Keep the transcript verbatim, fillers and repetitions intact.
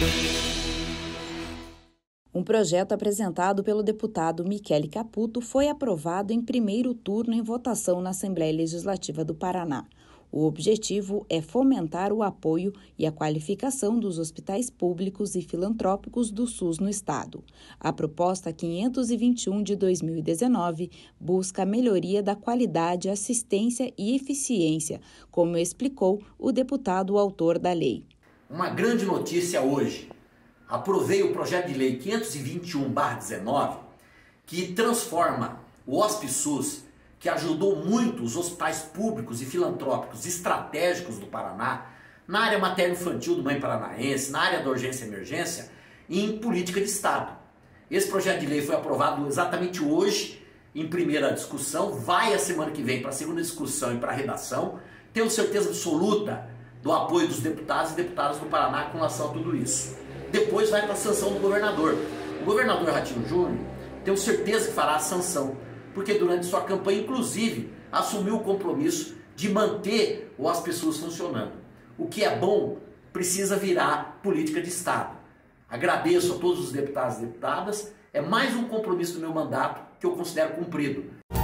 Um projeto apresentado pelo deputado Michele Caputo foi aprovado em primeiro turno em votação na Assembleia Legislativa do Paraná. O objetivo é fomentar o apoio e a qualificação dos hospitais públicos e filantrópicos do SUS no estado. A proposta quinhentos e vinte e um de dois mil e dezenove busca a melhoria da qualidade, assistência e eficiência, como explicou o deputado autor da lei. Uma grande notícia hoje. Aprovei o projeto de lei quinhentos e vinte e um barra dezenove, que transforma o HospiSUS, que ajudou muito os hospitais públicos e filantrópicos estratégicos do Paraná, na área materno-infantil do Mãe Paranaense, na área da urgência e emergência, em política de Estado. Esse projeto de lei foi aprovado exatamente hoje, em primeira discussão, vai a semana que vem para a segunda discussão e para a redação. Tenho certeza absoluta do apoio dos deputados e deputadas do Paraná com relação a tudo isso. Depois vai para a sanção do governador. O governador Ratinho Júnior, tenho certeza que fará a sanção, porque durante sua campanha, inclusive, assumiu o compromisso de manter o HospiSUS funcionando. O que é bom precisa virar política de Estado. Agradeço a todos os deputados e deputadas, é mais um compromisso do meu mandato que eu considero cumprido.